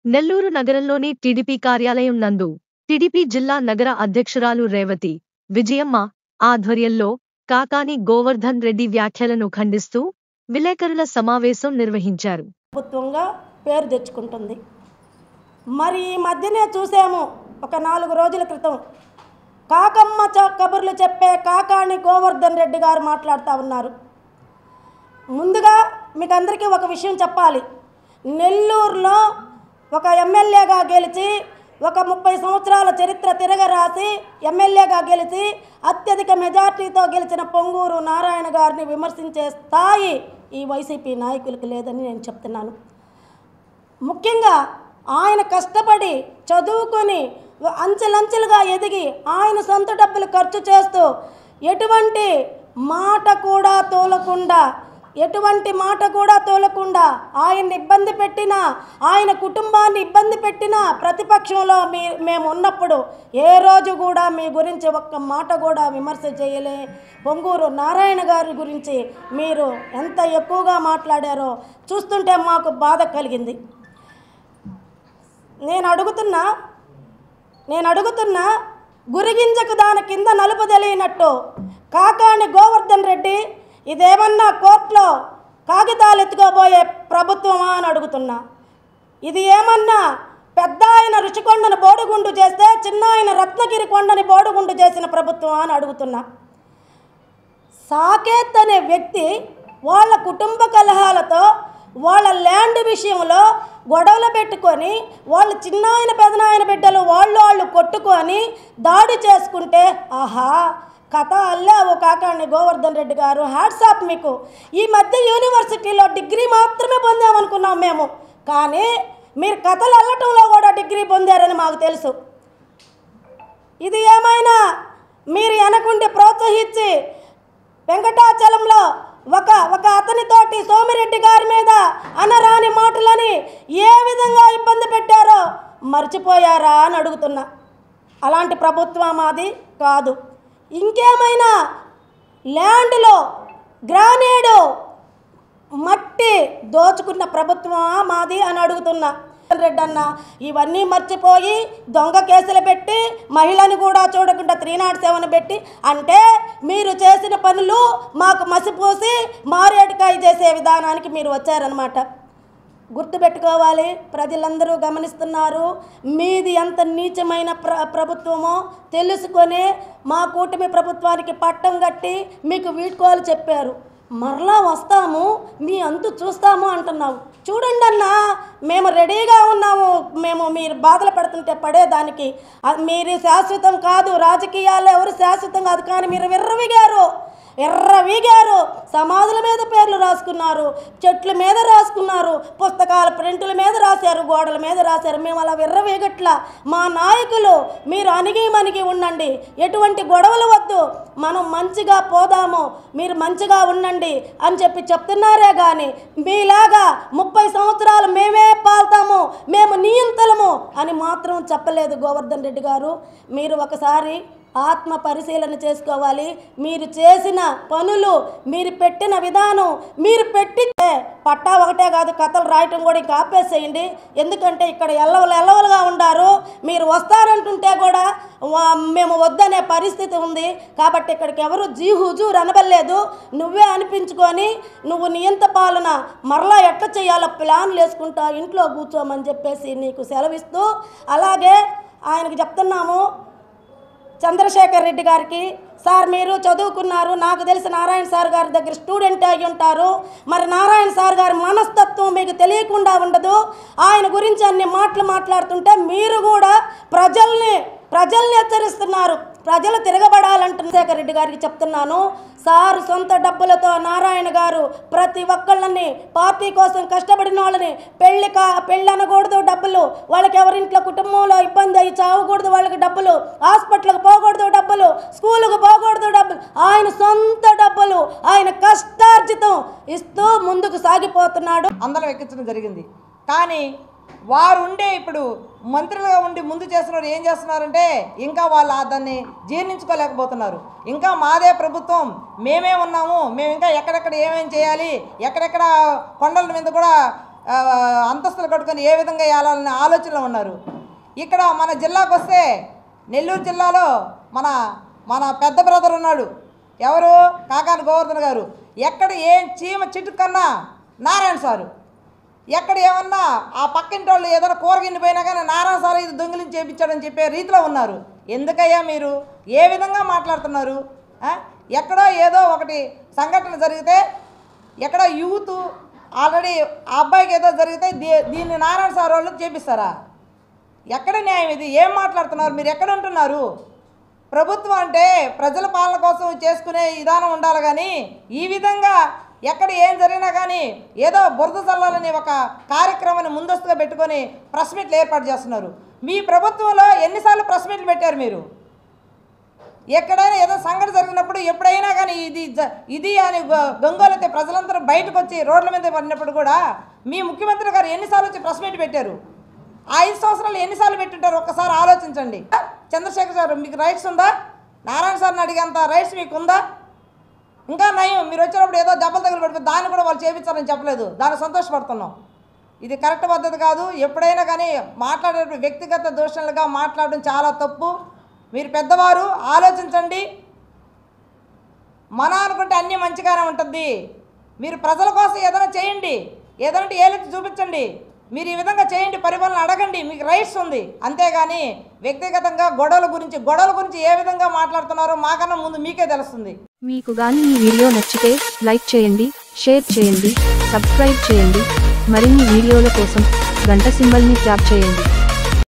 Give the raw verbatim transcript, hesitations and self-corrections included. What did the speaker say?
నెల్లూరు నగరంలోని టీడీపీ కార్యాలయం నందు టీడీపీ జిల్లా నగర అధ్యక్షురాలు రేవతి విజయమ్మ ఆధ్వర్యంలో కాకాని గోవర్ధన్ రెడ్డి వ్యాఖ్యలను ఖండిస్తూ విలేకరుల సమావేశం నిర్వహించారు. ప్రభుత్వంగా పేరు తెచ్చుకుంటుంది. మరి ఈ మధ్యనే చూసాము, ఒక నాలుగు రోజుల క్రితం కాకమ్మ కబుర్లు చెప్పే కాకాని గోవర్ధన్ రెడ్డి గారు మాట్లాడుతూ ఉన్నారు. ముందుగా మీకు అందరికీ ఒక విషయం చెప్పాలి. నెల్లూరులో ఒక ఎమ్మెల్యేగా గెలిచి ఒక ముప్పై సంవత్సరాల చరిత్ర తిరగరాసి ఎమ్మెల్యేగా గెలిచి అత్యధిక మెజార్టీతో గెలిచిన పొంగూరు నారాయణ గారిని విమర్శించే స్థాయి ఈ వైసీపీ నాయకులకు లేదని నేను చెప్తున్నాను. ముఖ్యంగా ఆయన కష్టపడి చదువుకొని అంచెలంచెలుగా ఎదిగి ఆయన సొంత డబ్బులు ఖర్చు చేస్తూ ఎటువంటి మాట కూడా తోలకుండా ఎటువంటి మాట కూడా తోలకుండా ఆయన్ని ఇబ్బంది పెట్టినా, ఆయన కుటుంబాన్ని ఇబ్బంది పెట్టినా ప్రతిపక్షంలో మీ మేము ఉన్నప్పుడు ఏ రోజు కూడా మీ గురించి ఒక్క మాట కూడా విమర్శ చేయలే. పొంగూరు నారాయణ గారి గురించి మీరు ఎంత ఎక్కువగా మాట్లాడారో చూస్తుంటే మాకు బాధ కలిగింది. నేను అడుగుతున్నా నేను అడుగుతున్నా గురిగింజకు దాని కింద నలుపు తెలియనట్టు కాకాని గోవర్ధన్ రెడ్డి ఇదేమన్నా కోర్టులో కాగితాలు ఎత్తుకోబోయే ప్రభుత్వమా అని అడుగుతున్నా. ఇది ఏమన్నా పెద్ద ఆయన రుషికొండను బోడిగుండు చేస్తే చిన్న ఆయన రత్నగిరి కొండని బోడిగుండు చేసిన ప్రభుత్వమా అని అడుగుతున్నా. సాకేత్ అనే వ్యక్తి వాళ్ళ కుటుంబ కలహాలతో వాళ్ళ ల్యాండ్ విషయంలో గొడవలు పెట్టుకొని వాళ్ళు చిన్నాయన పెదనాయన బిడ్డలు వాళ్ళు వాళ్ళు కొట్టుకొని దాడి చేసుకుంటే ఆహా కథ అల్లావు కాకాని గోవర్ధన్ రెడ్డి గారు, హ్యాట్సాప్ మీకు. ఈ మధ్య యూనివర్సిటీలో డిగ్రీ మాత్రమే పొందామనుకున్నాం మేము, కానీ మీరు కథలు అల్లటంలో కూడా డిగ్రీ పొందారని మాకు తెలుసు. ఇది ఏమైనా మీరు వెనకుండి ప్రోత్సహించి వెంకటాచలంలో ఒక ఒక అతనితోటి సోమిరెడ్డి గారి మీద అనరాని మాటలని ఏ విధంగా ఇబ్బంది పెట్టారో మర్చిపోయారా అని అడుగుతున్నా. అలాంటి ప్రభుత్వం మాది కాదు. ఇంకేమైనా ల్యాండ్లో గ్రానేడు మట్టి దోచుకున్న ప్రభుత్వమా మాది అని అడుగుతున్నా. రెడ్డి అన్న ఇవన్నీ మర్చిపోయి దొంగ కేసులు పెట్టి మహిళని కూడా చూడకుండా త్రీ నాట్ సెవెన్ పెట్టి అంటే మీరు చేసిన పనులు మాకు మసిపోసి మారేడుకాయ చేసే విధానానికి మీరు వచ్చారనమాట. గుర్తుపెట్టుకోవాలి, ప్రజలందరూ గమనిస్తున్నారు. మీది ఎంత నీచమైన ప్ర ప్రభుత్వమో తెలుసుకొని మా కూటమి ప్రభుత్వానికి పట్టం కట్టి మీకు వీడ్కోలు చెప్పారు. మరలా వస్తాము, మీ అంతు చూస్తాము అంటున్నావు. చూడండి అన్న, మేము రెడీగా ఉన్నాము. మేము మీరు బాధలు పడుతుంటే పడేదానికి. మీరు శాశ్వతం కాదు, రాజకీయాల్లో ఎవరు శాశ్వతం కాదు, కానీ మీరు విర్రవిగారు ఎర్రవిగారు సమాధుల మీద పేర్లు రాసుకున్నారు, చెట్ల మీద రాసుకున్నారు, పుస్తకాల ప్రింటుల మీద రాశారు, గోడల మీద రాశారు. మేము అలా విర్రవేగట్లా. మా నాయకులు మీరు అణిగి మణిగి ఉండండి, ఎటువంటి గొడవలు వద్దు, మనం మంచిగా పోదాము, మీరు మంచిగా ఉండండి అని చెప్పి చెప్తున్నారే కానీ మీలాగా ముప్పై సంవత్సరాలు మేమే పాల్తాము, మేము నియంతలము అని మాత్రం చెప్పలేదు గోవర్ధన్ రెడ్డి గారు. మీరు ఒకసారి ఆత్మ పరిశీలన చేసుకోవాలి. మీరు చేసిన పనులు, మీరు పెట్టిన విధానం, మీరు పెట్టితే పట్టా ఒకటే కాదు కథలు రాయటం కూడా ఇంకా ఆపేసేయండి. ఎందుకంటే ఇక్కడ ఎల్లవలు ఎల్లవలుగా ఉండారు. మీరు వస్తారంటుంటే కూడా మేము వద్దనే పరిస్థితి ఉంది. కాబట్టి ఇక్కడికి ఎవరు జీ హుజూర్ అనబడలేదు. నువ్వే అనిపించుకొని నువ్వు నియంత పాలన మరలా ఎట్లా చేయాలో ప్లాన్లు వేసుకుంటా ఇంట్లో కూర్చోమని చెప్పేసి నీకు సెలవిస్తూ, అలాగే ఆయనకు చెప్తున్నాము చంద్రశేఖర్ రెడ్డి గారికి, సార్ మీరు చదువుకున్నారు, నాకు తెలిసి నారాయణ సార్ గారి దగ్గర స్టూడెంట్ అయి ఉంటారు. మరి నారాయణ సార్ గారి మనస్తత్వం మీకు తెలియకుండా ఉండదు. ఆయన గురించి అన్ని మాటలు మాట్లాడుతుంటే మీరు కూడా ప్రజల్ని ప్రజల్ని హెచ్చరిస్తున్నారు. ప్రజలు తిరగబడాలంటున్న శేఖర్ రెడ్డి గారికి చెప్తున్నాను, సార్ సొంత డబ్బులతో నారాయణ గారు ప్రతి ఒక్కళ్ళని పార్టీ కోసం కష్టపడిన వాళ్ళని పెళ్లి కా పెళ్ళి అనకూడదు డబ్బులు, వాళ్ళకి ఎవరింట్లో కుటుంబంలో ఇబ్బంది అయ్యి చావకూడదు వాళ్ళకి డబ్బులు, హాస్పిటల్కి పోకూడదు డబ్బులు, స్కూలుకు పోకూడదు డబ్బులు, ఆయన సొంత డబ్బులు ఆయన కష్టార్జితం ఇస్తూ ముందుకు సాగిపోతున్నాడు. అందరం ఎక్కించడం జరిగింది. కానీ వారు ఉండే ఇప్పుడు మంత్రులుగా ఉండి ముందు చేస్తున్నారు ఏం చేస్తున్నారంటే ఇంకా వాళ్ళు దాన్ని జీర్ణించుకోలేకపోతున్నారు. ఇంకా మాదే ప్రభుత్వం, మేమే ఉన్నాము, మేము ఇంకా ఎక్కడెక్కడ ఏమేమి చేయాలి, ఎక్కడెక్కడ కొండల మీద కూడా అంతస్తులు కట్టుకొని ఏ విధంగా వేయాలనే ఆలోచనలో ఉన్నారు. ఇక్కడ మన జిల్లాకు వస్తే నెల్లూరు జిల్లాలో మన మన పెద్ద బ్రదర్ ఉన్నాడు, ఎవరు కాకాని గోవర్ధన్ గారు. ఎక్కడ ఏం చీమ చిటుకన్నా నారాయణ సారు, ఎక్కడ ఏమన్నా ఆ పక్కింటి వాళ్ళు ఏదైనా కూరగిన్ని పోయినా కానీ నారాయణ సారు ఇది దొంగిలించి చేయించాడని చెప్పే రీతిలో ఉన్నారు. ఎందుకయ్యా మీరు ఏ విధంగా మాట్లాడుతున్నారు? ఎక్కడో ఏదో ఒకటి సంఘటన జరిగితే, ఎక్కడ యూత్ ఆల్రెడీ ఆ అబ్బాయికి ఏదో జరిగితే దీ దీన్ని నారాయణ సార్ వాళ్ళు చేపిస్తారా? ఎక్కడ న్యాయం ఇది? ఏం మాట్లాడుతున్నారు మీరు? ఎక్కడ ఉంటున్నారు? ప్రభుత్వం అంటే ప్రజల పాలన కోసం చేసుకునే విధానం ఉండాలి, కానీ ఈ విధంగా ఎక్కడ ఏం జరిగినా కానీ ఏదో బురద చల్లాలని ఒక కార్యక్రమాన్ని ముందస్తుగా పెట్టుకొని ప్రెస్ మీట్లు ఏర్పాటు చేస్తున్నారు. మీ ప్రభుత్వంలో ఎన్నిసార్లు ప్రెస్ మీట్లు పెట్టారు మీరు? ఎక్కడైనా ఏదో సంఘటన జరిగినప్పుడు ఎప్పుడైనా కానీ ఇది ఇది అని గంగోలైతే ప్రజలందరూ బయటకు వచ్చి రోడ్ల మీద పడినప్పుడు కూడా మీ ముఖ్యమంత్రి గారు ఎన్నిసార్లు వచ్చి ప్రెస్ మీట్ పెట్టారు? ఆ ఐదు సంవత్సరాలు ఎన్నిసార్లు పెట్టుంటారు? ఒక్కసారి ఆలోచించండి. చంద్రశేఖర్ సార్ మీకు రైట్స్ ఉందా? నారాయణ సార్ని అడిగేంత రైట్స్ మీకు ఉందా? ఇంకా నయం, మీరు వచ్చినప్పుడు ఏదో దెబ్బలు తగిలి పెట్టుకుని దాన్ని కూడా వాళ్ళు చేయించారని చెప్పలేదు, దాన్ని సంతోషపడుతున్నాం. ఇది కరెక్ట్ పద్ధతి కాదు. ఎప్పుడైనా కానీ మాట్లాడేటప్పుడు వ్యక్తిగత దూషణలుగా మాట్లాడడం చాలా తప్పు. మీరు పెద్దవారు, ఆలోచించండి. మన అనుకుంటే అన్నీ మంచిగానే ఉంటుంది. మీరు ప్రజల కోసం ఏదైనా చేయండి, ఏదంటే ఏలెత్తి చూపించండి. మీరు ఈ విధంగా చేయండి, పరిపాలన అడగండి, మీకు రైట్స్ ఉంది. అంతేగాని వ్యక్తిగతంగా గొడవల గురించి గొడవల గురించి ఏ విధంగా మాట్లాడుతున్నారో మాకన్నా ముందు మీకే తెలుస్తుంది. మీకు కానీ ఈ వీడియో నచ్చితే లైక్ చేయండి, షేర్ చేయండి, సబ్స్క్రైబ్ చేయండి. మరిన్ని వీడియోల కోసం గంట సింబల్ని ట్యాప్ చేయండి.